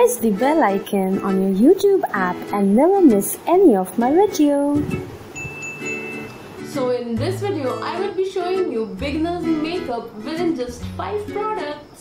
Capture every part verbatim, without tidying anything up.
press the bell icon on your YouTube app and never miss any of my videos. So in this video, I will be showing you beginner's makeup within just five products.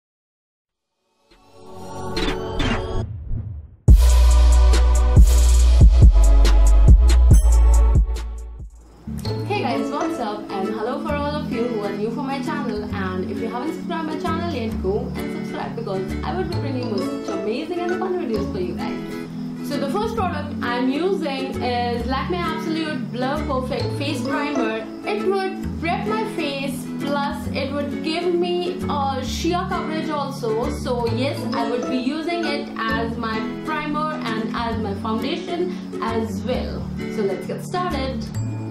Hey guys, what's up, and hello for all of you who are new for my channel, and if you haven't subscribed my channel yet, go and subscribe because I will be bringing you such amazing and fun videos for you guys. So the first product I'm using is Lakme Absolute Blur Perfect Face Primer. It would prep my face, plus it would give me a sheer coverage also. So yes, I would be using it as my primer and as my foundation as well. So let's get started.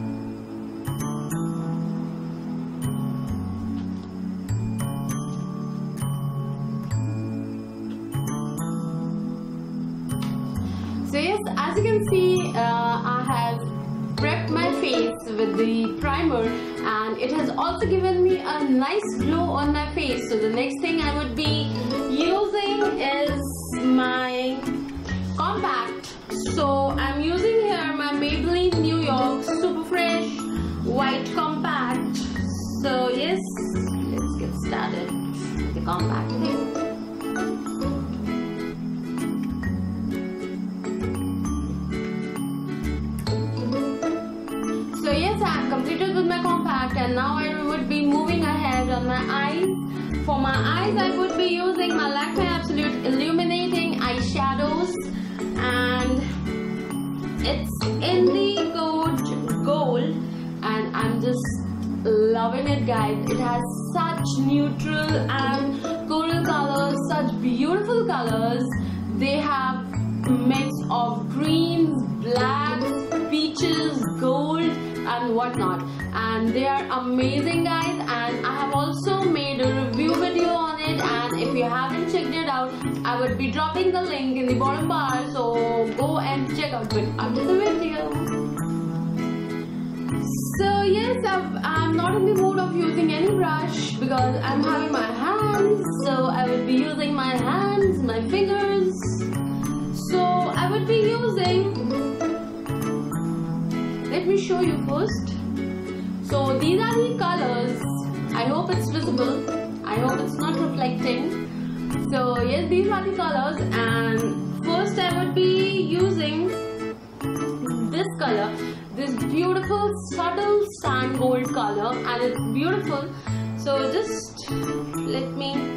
So yes, as you can see, uh, I have prepped my face with the primer and it has also given me a nice glow on my face. So the next thing I would be using is my compact. So I'm using here my Maybelline New York Super Fresh White Compact. So yes, let's get started with the compact thing. So yes, I have completed with my compact and now I would be moving ahead on my eyes. For my eyes, I would be using my Lakme Absolute Illuminating Eyeshadows, and it's in the code gold and I'm just loving it, guys. It has such neutral and coral colors, such beautiful colors. They have a mix of greens, blacks, peaches, gold and whatnot, and they are amazing, guys. And I have also made a review video on it, and if you haven't checked it out, I would be dropping the link in the bottom bar, so go and check out it after the video. So yes, I've, I'm not in the mood of using any brush because I'm having my hands, so I will be using my hands, my fingers. So I would be using, let me show you first. So these are the colors. I hope it's visible. I hope it's not reflecting. So yes, these are the colors, and first I would be using this color, this beautiful subtle sand gold color, and it's beautiful. So just let me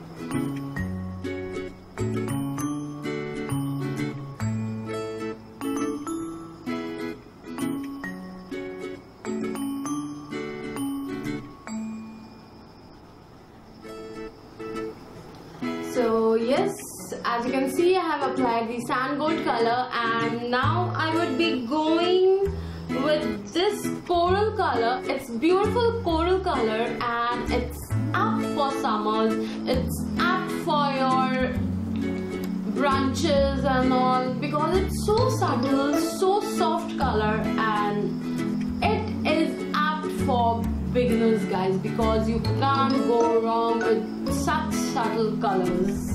So yes, as you can see, I have applied the sand gold color, and now I would be going with this coral color. It's beautiful coral color and it's apt for summers. It's apt for your brunches and all because it's so subtle, so soft color, and it is apt for beginners, guys, because you can't go wrong with such subtle colors.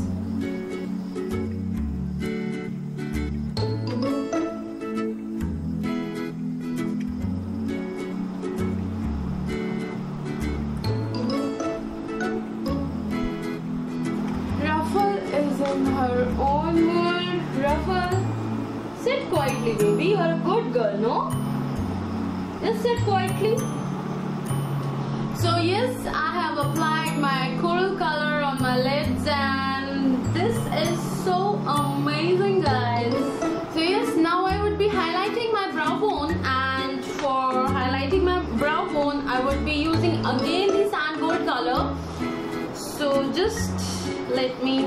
Ruffle is in her own world. Ruffle, sit quietly, baby. You're a good girl, no? Just sit quietly. So yes, I have applied my coral color on my lids, and this is so amazing, guys. So yes, now I would be highlighting my brow bone, and for highlighting my brow bone, I would be using again the sand gold color. So just let me.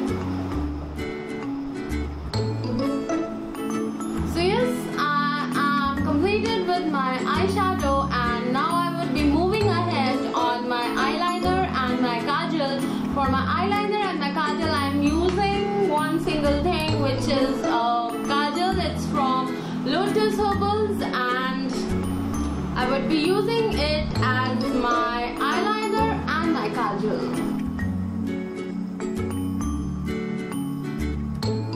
So yes, I am completed with my eyeshadow, and now I would be moving ahead on my eyeliner and my kajal. For my eyeliner and my kajal, I am using one single thing, which is a kajal. It's from Lotus Herbals, and I would be using it as my eyeliner and my kajal.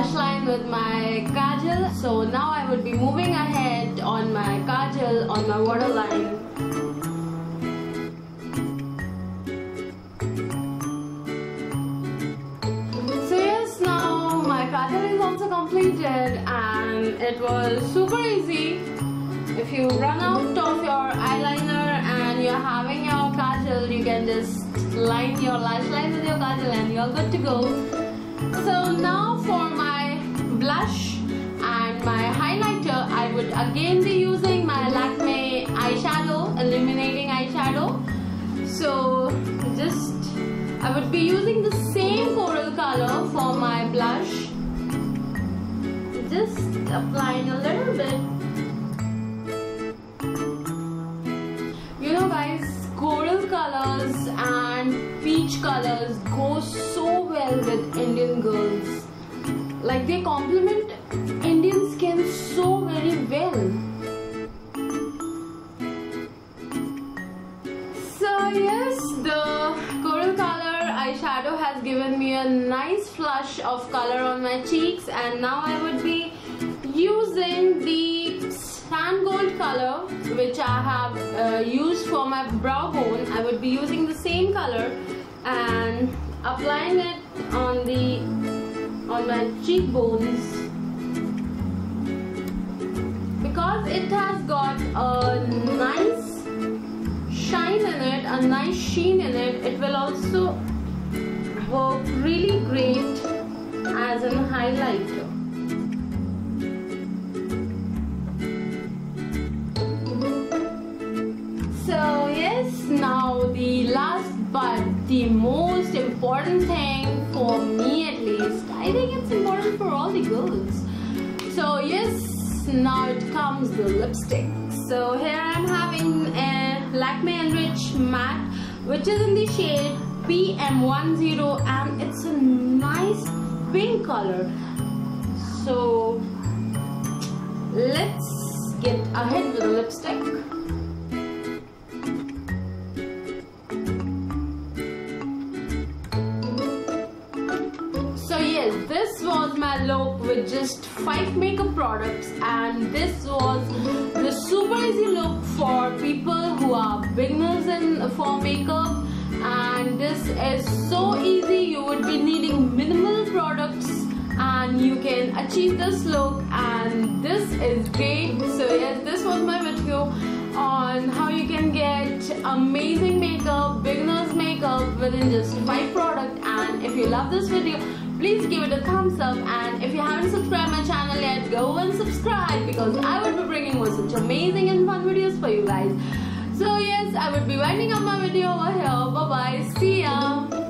lash line with my kajal. So now I would be moving ahead on my kajal on my waterline. So yes, now my kajal is also completed and it was super easy. If you run out of your eyeliner and you're having your kajal, you can just line your lash line with your kajal and you're good to go. So now for my blush and my highlighter, I would again be using my Lakme eyeshadow, illuminating eyeshadow. So just, I would be using the same coral color for my blush. Just applying a little bit. You know guys, coral colors and peach colors go so well with Indian girls. Like they complement Indian skin so very well. So yes, the coral color eyeshadow has given me a nice flush of color on my cheeks, and now I would be using the sand gold color which I have uh, used for my brow bone. I would be using the same color and applying it on the on my cheekbones. Because it has got a nice shine in it, a nice sheen in it, it will also work really great as an highlighter. So yes, now the last but the most important thing for me at least, I think it's important for all the girls. So yes, now it comes the lipstick. So here I'm having a Lakme Enrich Matte, which is in the shade P M ten, and it's a nice pink color. So let's get ahead with the lipstick. This was my look with just five makeup products, and this was the super easy look for people who are beginners in for makeup. And this is so easy, you would be needing minimal products and you can achieve this look, and this is great. So yes, this was my video on how you can get amazing makeup, beginners makeup within just five products. And if you love this video, please give it a thumbs up, and if you haven't subscribed my channel yet, go and subscribe, because I will be bringing more such amazing and fun videos for you guys. So yes, I will be winding up my video over here. Bye bye, see ya.